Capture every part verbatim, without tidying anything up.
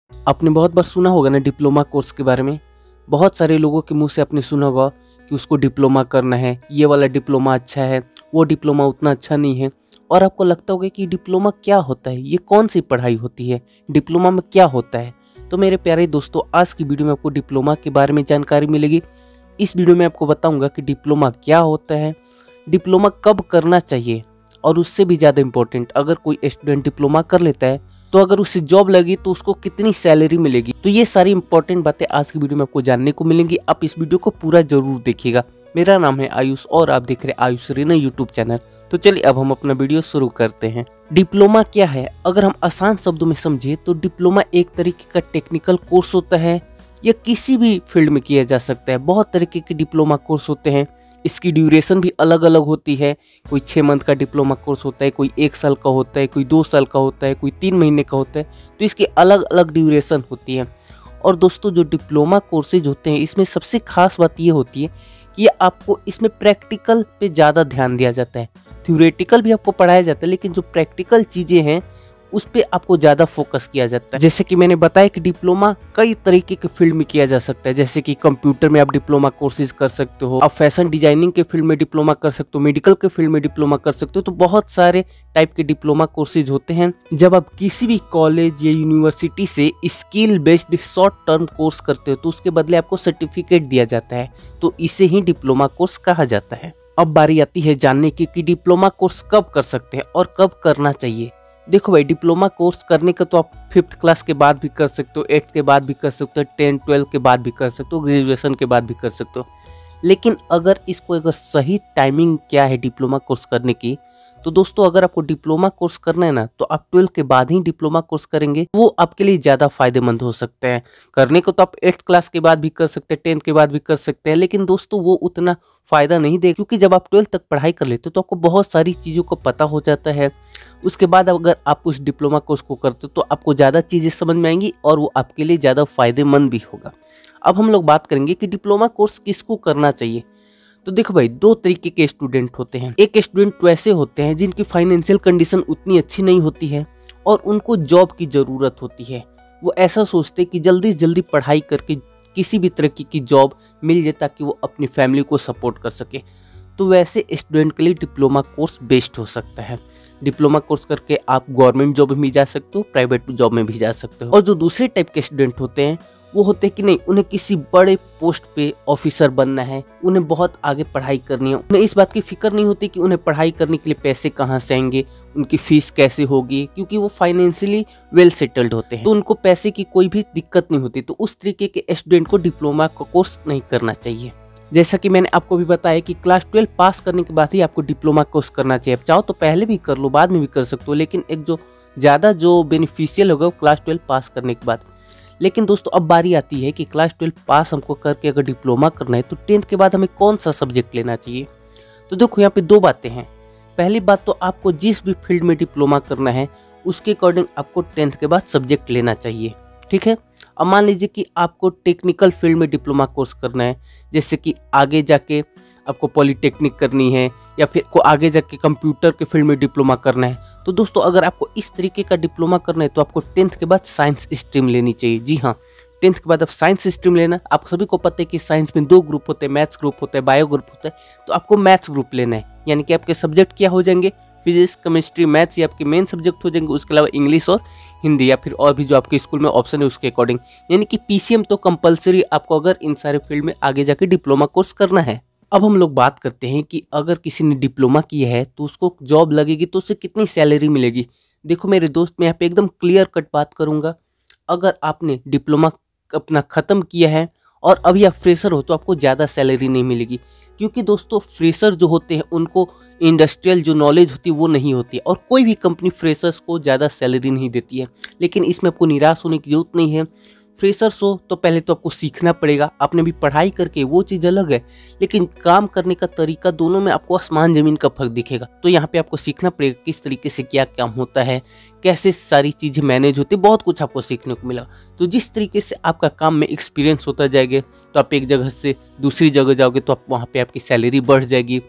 आपने बहुत बार सुना होगा ना डिप्लोमा कोर्स के बारे में। बहुत सारे लोगों के मुंह से आपने सुना होगा कि उसको डिप्लोमा करना है, ये वाला डिप्लोमा अच्छा है, वो डिप्लोमा उतना अच्छा नहीं है। और आपको लगता होगा कि डिप्लोमा क्या होता है, ये कौन सी पढ़ाई होती है, डिप्लोमा में क्या होता है। तो मेरे प्यारे दोस्तों, आज की वीडियो में आपको डिप्लोमा के बारे में जानकारी मिलेगी। इस वीडियो में आपको बताऊंगा कि डिप्लोमा क्या होता है, डिप्लोमा कब करना चाहिए, और उससे भी ज़्यादा इम्पोर्टेंट, अगर कोई स्टूडेंट डिप्लोमा कर लेता है तो अगर उससे जॉब लगी तो उसको कितनी सैलरी मिलेगी। तो ये सारी इंपॉर्टेंट बातें आज की वीडियो में आपको जानने को मिलेंगी। आप इस वीडियो को पूरा जरूर देखिएगा। मेरा नाम है आयुष और आप देख रहे हैं आयुष रीना यूट्यूब चैनल। तो चलिए अब हम अपना वीडियो शुरू करते हैं। डिप्लोमा क्या है, अगर हम आसान शब्दों में समझे तो डिप्लोमा एक तरीके का टेक्निकल कोर्स होता है। यह किसी भी फील्ड में किया जा सकता है। बहुत तरीके के डिप्लोमा कोर्स होते हैं। इसकी ड्यूरेशन भी अलग अलग होती है। कोई छः मंथ का डिप्लोमा कोर्स होता है, कोई एक साल का होता है, कोई दो साल का होता है, कोई तीन महीने का होता है। तो इसकी अलग अलग ड्यूरेशन होती है। और दोस्तों, जो डिप्लोमा कोर्सेज होते हैं इसमें सबसे खास बात ये होती है कि आपको इसमें प्रैक्टिकल पे ज़्यादा ध्यान दिया जाता है। थ्योरेटिकल भी आपको पढ़ाया जाता है, लेकिन जो प्रैक्टिकल चीज़ें हैं उस पे आपको ज़्यादा फोकस किया जाता है। जैसे कि मैंने बताया कि डिप्लोमा कई तरीके के फील्ड में किया जा सकता है। जैसे कि कंप्यूटर में आप डिप्लोमा कोर्सेज कर सकते हो, आप फैशन डिजाइनिंग के फील्ड में डिप्लोमा कर सकते हो, मेडिकल के फील्ड में डिप्लोमा कर सकते हो। तो बहुत सारे टाइप के डिप्लोमा कोर्सेज होते हैं। जब आप किसी भी कॉलेज या यूनिवर्सिटी से skill based short term course करते हो तो उसके बदले आपको सर्टिफिकेट दिया जाता है। तो इसे ही डिप्लोमा कोर्स कहा जाता है। अब बारी आती है जानने की कि डिप्लोमा कोर्स कब कर सकते हैं और कब करना चाहिए। देखो भाई, डिप्लोमा कोर्स करने का तो आप फिफ्थ क्लास के बाद भी कर सकते हो, एट्थ के बाद भी कर सकते हो, टेंथ ट्वेल्थ के बाद भी कर सकते हो, ग्रेजुएशन के बाद भी कर सकते हो। लेकिन अगर इसको अगर सही टाइमिंग क्या है डिप्लोमा कोर्स करने की, तो दोस्तों अगर आपको डिप्लोमा कोर्स करना है ना तो आप ट्वेल्थ के बाद ही डिप्लोमा कोर्स करेंगे, वो आपके लिए ज़्यादा फायदेमंद हो सकते हैं। करने को तो आप एट्थ क्लास के बाद भी कर सकते हैं, टेंथ के बाद भी कर सकते हैं, लेकिन दोस्तों वो उतना फ़ायदा नहीं दे, क्योंकि जब आप ट्वेल्थ तक पढ़ाई कर लेते हो तो आपको बहुत सारी चीज़ों को पता हो जाता है। उसके बाद अगर आप उस डिप्लोमा कोर्स को करते हो तो आपको ज़्यादा चीज़ें समझ में आएंगी और वो आपके लिए ज़्यादा फायदेमंद भी होगा। अब हम लोग बात करेंगे कि डिप्लोमा कोर्स किसको करना चाहिए। तो देखो भाई, दो तरीके के स्टूडेंट होते हैं। एक स्टूडेंट वैसे होते हैं जिनकी फाइनेंशियल कंडीशन उतनी अच्छी नहीं होती है और उनको जॉब की ज़रूरत होती है। वो ऐसा सोचते हैं कि जल्दी से जल्दी पढ़ाई करके किसी भी तरीके की जॉब मिल जाए ताकि वो अपनी फैमिली को सपोर्ट कर सके। तो वैसे स्टूडेंट के लिए डिप्लोमा कोर्स बेस्ट हो सकता है। डिप्लोमा कोर्स करके आप गवर्नमेंट जॉब में भी जा सकते हो, प्राइवेट जॉब में भी जा सकते हो। और जो दूसरे टाइप के स्टूडेंट होते हैं वो होते हैं कि नहीं, उन्हें किसी बड़े पोस्ट पे ऑफिसर बनना है, उन्हें बहुत आगे पढ़ाई करनी है। उन्हें इस बात की फिक्र नहीं होती कि उन्हें पढ़ाई करने के लिए पैसे कहाँ से आएंगे, उनकी फीस कैसे होगी, क्योंकि वो फाइनेंशियली वेल सेटल्ड होते हैं। तो उनको पैसे की कोई भी दिक्कत नहीं होती। तो उस तरीके के स्टूडेंट को डिप्लोमा का कोर्स नहीं करना चाहिए। जैसा कि मैंने आपको भी बताया कि क्लास ट्वेल्व पास करने के बाद ही आपको डिप्लोमा कोर्स करना चाहिए। आप चाहो तो पहले भी कर लो, बाद में भी कर सकते हो, लेकिन एक जो ज़्यादा जो बेनिफिशियल होगा वो क्लास ट्वेल्व पास करने के बाद। लेकिन दोस्तों अब बारी आती है कि क्लास ट्वेल्व पास हमको करके अगर डिप्लोमा करना है तो टेंथ के बाद हमें कौन सा सब्जेक्ट लेना चाहिए। तो देखो यहाँ पे दो बातें हैं। पहली बात तो आपको जिस भी फील्ड में डिप्लोमा करना है उसके अकॉर्डिंग आपको टेंथ के बाद सब्जेक्ट लेना चाहिए, ठीक है। अब मान लीजिए कि आपको टेक्निकल फील्ड में डिप्लोमा कोर्स करना है, जैसे कि आगे जाके आपको पॉलीटेक्निक करनी है या फिर को आगे जाके कंप्यूटर के फील्ड में डिप्लोमा करना है। तो दोस्तों अगर आपको इस तरीके का डिप्लोमा करना है तो आपको टेंथ के बाद साइंस स्ट्रीम लेनी चाहिए। जी हाँ, टेंथ के बाद आप साइंस स्ट्रीम लेना। आप सभी को पता है कि साइंस में दो ग्रुप होते हैं, मैथ्स ग्रुप होता है, बायो ग्रुप होता है। तो आपको मैथ्स ग्रुप लेना है, यानी कि आपके सब्जेक्ट क्या हो जाएंगे, फिजिक्स केमिस्ट्री मैथ्स ये आपके मेन सब्जेक्ट हो जाएंगे। उसके अलावा इंग्लिश और हिंदी या फिर और भी जो आपके स्कूल में ऑप्शन है उसके अकॉर्डिंग, यानी कि पीसीएम तो कंपलसरी आपको अगर इन सारे फील्ड में आगे जाके डिप्लोमा कोर्स करना है। अब हम लोग बात करते हैं कि अगर किसी ने डिप्लोमा किया है तो उसको जॉब लगेगी तो उससे कितनी सैलरी मिलेगी। देखो मेरे दोस्त, मैं यहाँ पे एकदम क्लियर कट बात करूँगा। अगर आपने डिप्लोमा अपना ख़त्म किया है और अभी आप फ्रेशर हो तो आपको ज़्यादा सैलरी नहीं मिलेगी, क्योंकि दोस्तों फ्रेशर जो होते हैं उनको इंडस्ट्रियल जो नॉलेज होती है वो नहीं होती है और कोई भी कंपनी फ्रेशर्स को ज़्यादा सैलरी नहीं देती है। लेकिन इसमें आपको निराश होने की जरूरत नहीं है। फ्रेशर्स हो तो पहले तो आपको सीखना पड़ेगा। आपने भी पढ़ाई करके वो चीज़ अलग है, लेकिन काम करने का तरीका दोनों में आपको आसमान ज़मीन का फर्क दिखेगा। तो यहाँ पे आपको सीखना पड़ेगा किस तरीके से क्या काम होता है, कैसे सारी चीज़ें मैनेज होती है, बहुत कुछ आपको सीखने को मिला। तो जिस तरीके से आपका काम में एक्सपीरियंस होता जाएगा तो आप एक जगह से दूसरी जगह जाओगे तो आप वहाँ पे आपकी सैलरी बढ़ जाएगी।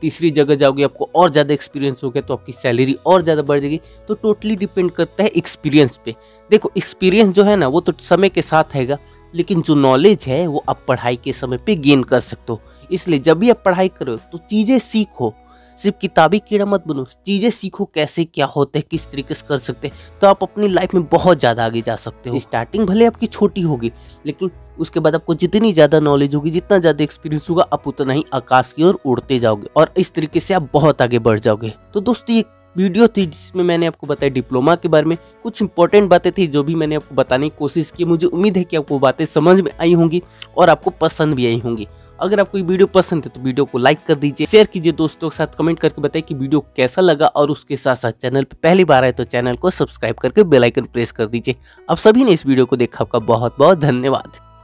तीसरी जगह जाओगे आपको और ज़्यादा एक्सपीरियंस हो गया तो आपकी सैलरी और ज़्यादा बढ़ जाएगी। तो टोटली डिपेंड करता है एक्सपीरियंस पे। देखो एक्सपीरियंस जो है ना वो तो समय के साथ आएगा, लेकिन जो नॉलेज है वो आप पढ़ाई के समय पे गेन कर सकते हो। इसलिए जब भी आप पढ़ाई करो तो चीज़ें सीखो, सिर्फ किताबी कीड़ा मत बनो, चीज़ें सीखो कैसे क्या होता है, किस तरीके से कर सकते हैं, तो आप अपनी लाइफ में बहुत ज़्यादा आगे जा सकते हो। स्टार्टिंग भले आपकी छोटी होगी, लेकिन उसके बाद आपको जितनी ज़्यादा नॉलेज होगी, जितना ज़्यादा एक्सपीरियंस होगा, आप उतना ही आकाश की ओर उड़ते जाओगे और इस तरीके से आप बहुत आगे बढ़ जाओगे। तो दोस्तों ये वीडियो थी जिसमें मैंने आपको बताया डिप्लोमा के बारे में, कुछ इंपॉर्टेंट बातें थी जो भी मैंने आपको बताने की कोशिश की। मुझे उम्मीद है कि आपको बातें समझ में आई होंगी और आपको पसंद भी आई होंगी। अगर आपको ये वीडियो पसंद है तो वीडियो को लाइक कर दीजिए, शेयर कीजिए दोस्तों के साथ, कमेंट करके बताइए कि वीडियो कैसा लगा, और उसके साथ साथ चैनल पे पहली बार आए तो चैनल को सब्सक्राइब करके बेल आइकन प्रेस कर दीजिए। आप सभी ने इस वीडियो को देखा, आपका बहुत बहुत धन्यवाद।